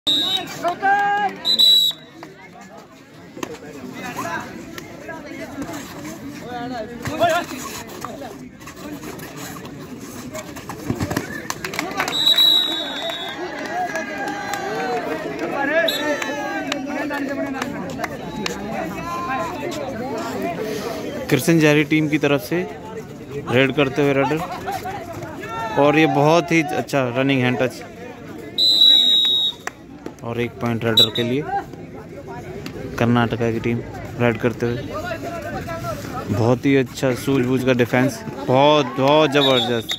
कृष्ण जहरी टीम की तरफ से रेड करते हुए रेडर, और ये बहुत ही अच्छा रनिंग हैंड टच और 1 पॉइंट रेडर के लिए। कर्नाटका की टीम रेड करते हुए, बहुत ही अच्छा सूझबूझ का डिफेंस, बहुत जबरदस्त।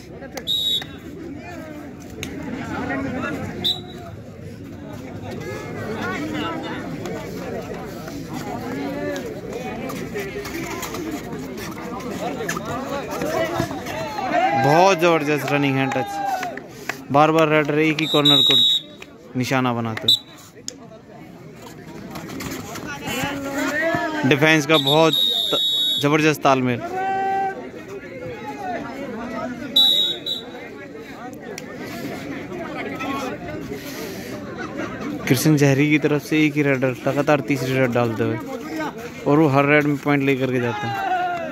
बहुत जबरदस्त रनिंग हैंड टच, बार बार रेडर एक ही कॉर्नर को निशाना बनाते। डिफेंस का बहुत जबरदस्त तालमेल। कृष्ण जहरी की तरफ से एक ही रेडर लगातार तीसरी रेड डालते हुए, और वो हर रेड में पॉइंट लेकर के जाते हैं।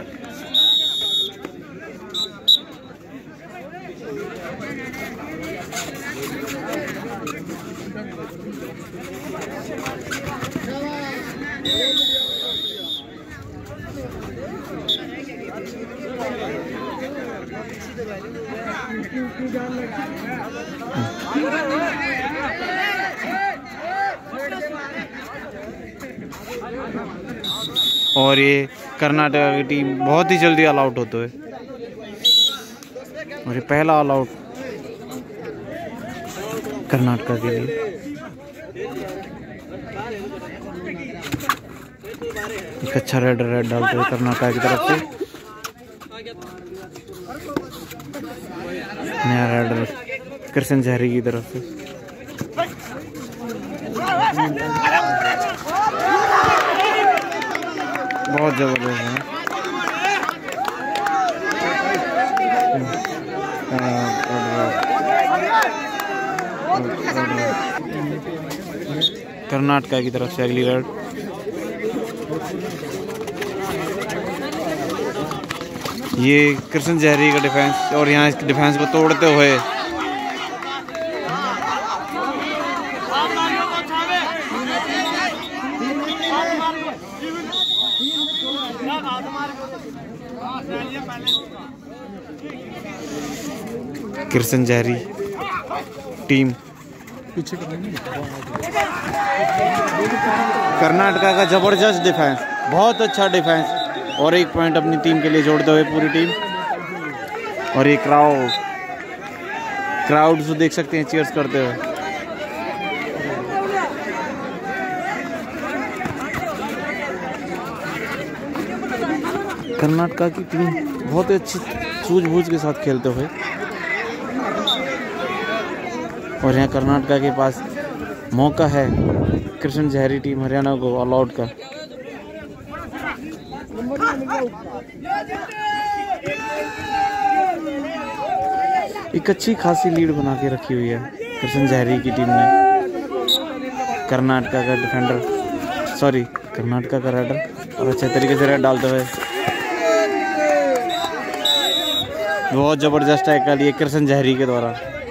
और ये कर्नाटका की टीम बहुत ही जल्दी ऑल आउट होते हुए, और ये पहला ऑल आउट कर्नाटका के लिए। एक अच्छा रेड डालते हुए कर्नाटका की तरफ से। नया रेडर कृष्ण जहरी की तरफ से। बहुत जबरदस्त है। कर्नाटका की तरफ से अगली रेड। ये कृष्ण जहरी का डिफेंस, और यहाँ इस डिफेंस को तोड़ते हुए कृष्ण जहरी टीम कर्नाटका का जबरदस्त डिफेंस, बहुत अच्छा डिफेंस, और 1 पॉइंट अपनी टीम के लिए जोड़ते हुए पूरी टीम। और ये क्राउड जो देख सकते हैं चीयर्स करते हुए। कर्नाटका की टीम बहुत ही अच्छी सूझबूझ के साथ खेलते हुए, और यहाँ कर्नाटका के पास मौका है कृष्ण जहरी टीम हरियाणा को ऑल आउट का। एक अच्छी खासी लीड बना के रखी हुई है कृष्ण जहरी की टीम ने। कर्नाटका का डिफेंडर, सॉरी कर्नाटका का रेडर, और अच्छे तरीके से रेड डालते हुए बहुत जबरदस्त टैकल ये कृष्ण जहरी के द्वारा।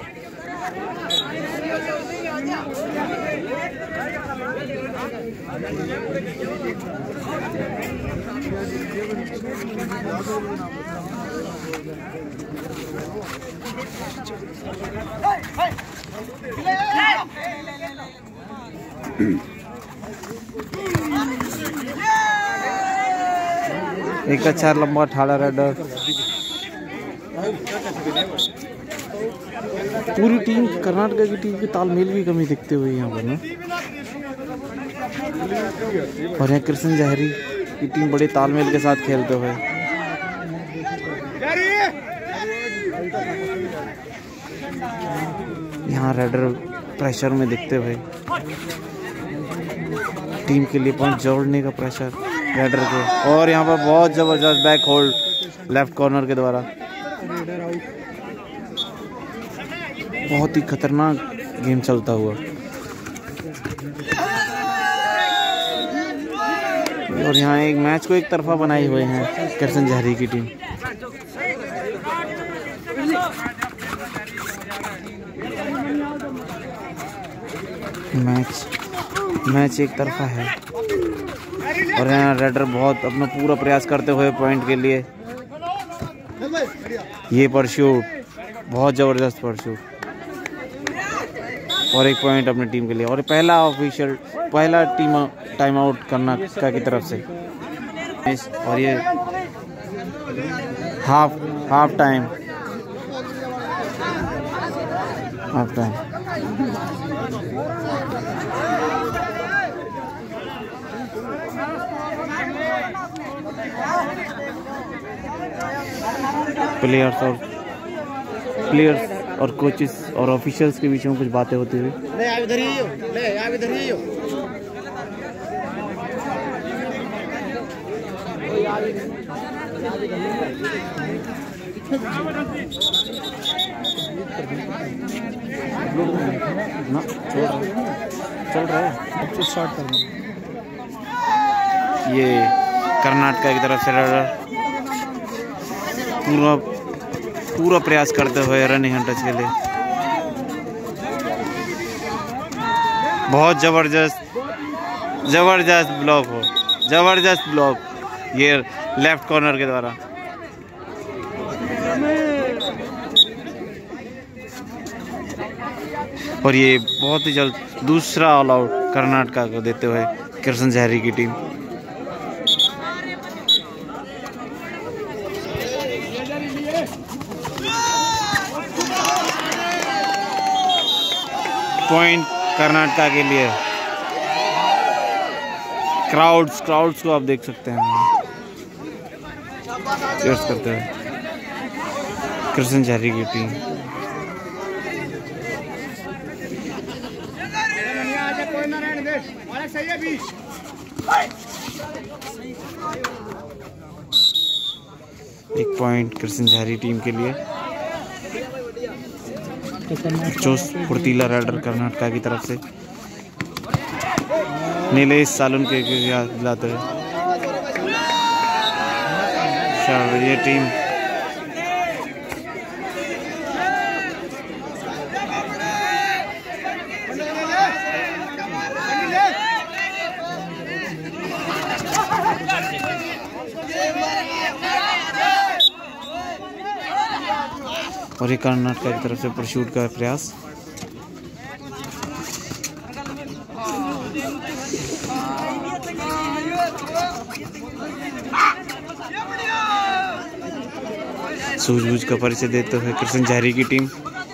एक अच्छा लंबा ठाड़ा रेडर। पूरी टीम कर्नाटका की टीम की तालमेल की कमी दिखते हुए यहाँ पर ना, और यहाँ कृष्ण जहरी की टीम बड़े तालमेल के साथ खेलते हुए। यहाँ रेडर प्रेशर में दिखते हुए, टीम के लिए पॉइंट जोड़ने का प्रेशर रेडर के, और यहाँ पर बहुत जबरदस्त बैक होल्ड लेफ्ट कॉर्नर के द्वारा। बहुत ही खतरनाक गेम चलता हुआ। और यहाँ एक मैच को एक तरफा बनाए हुए हैं करसन जहरी की टीम। मैच एक तरफा है और यहाँ रेडर बहुत अपना पूरा प्रयास करते हुए पॉइंट के लिए। ये परशूट बहुत ज़बरदस्त परशूट और एक पॉइंट अपनी टीम के लिए। और पहला टाइम आउट कर्नाटका की तरफ से। और ये हाफ टाइम प्लेयर्स और कोचेस और ऑफिशियल्स के बीच में कुछ बातें होती हुई। चल रहा है ये कर्नाटका की तरफ से पूरा प्रयास करते हुए रनिंग टच के लिए। बहुत जबरदस्त ब्लॉक ये लेफ्ट कॉर्नर के द्वारा। और ये बहुत ही जल्द दूसरा ऑल आउट कर्नाटका को देते हुए करसन जहरी की टीम। पॉइंट कर्नाटका के लिए। क्राउड्स को आप देख सकते हैं चीयर्स करते हुए करसन जहरी की टीम। एक पॉइंट करसन जहरी टीम के लिए। जोश फुर्तीला रेडर कर्नाटका की तरफ से नीलेश सालुन के याद दिलाते हुए ये टीम और ये कर्नाटका की तरफ से परशूट का प्रयास। सूझबूझ का परिचय देते हुए करसन जहरी की टीम।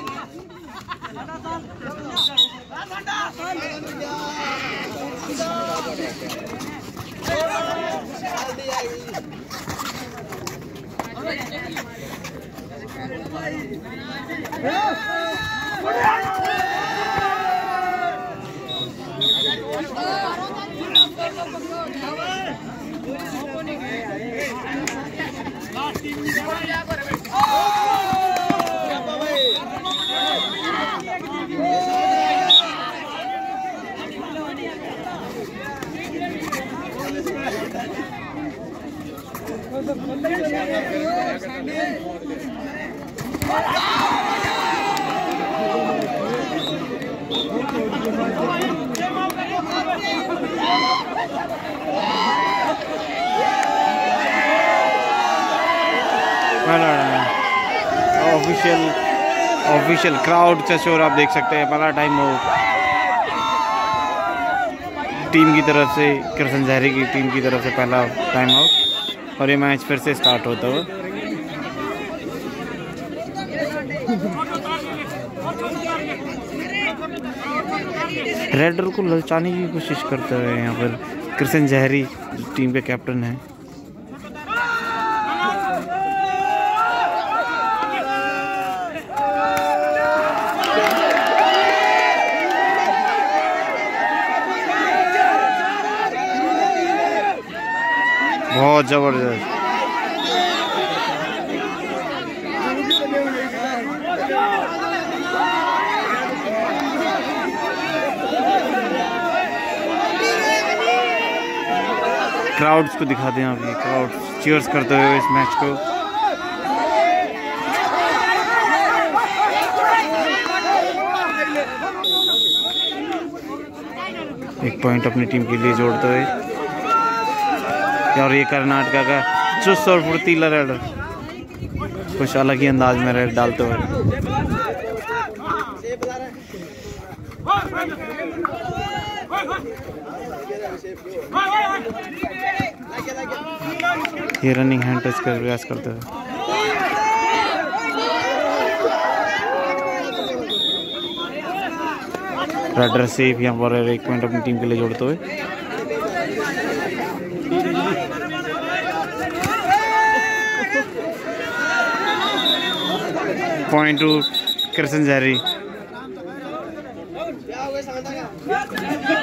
ऑफिशियल क्राउड का शोर आप देख सकते हैं। पहला टाइम आउट टीम की तरफ से, करसन जहरी की टीम की तरफ से पहला टाइम आउट। और ये मैच फिर से स्टार्ट होता हुआ। रेडर को ललचाने की कोशिश करते हुए यहाँ पर करसन जहरी टीम के कैप्टन है। बहुत जबरदस्त। क्राउड्स को दिखा दें आप, ये क्राउड्स चीयर्स करते हुए इस मैच को। एक पॉइंट अपनी टीम के लिए जोड़ते हुए, और ये कर्नाटका का चुस्त और फुर्तीला रेडर कुछ अलग ही अंदाज में रेड डालते हुए। ये रनिंग हैंड टच कर प्रयास करते हुए, रेडर सेफ यहाँ पर एक पॉइंट अपनी टीम के लिए जोड़ते हुए। पॉइंट टू कृष्ण जहरी।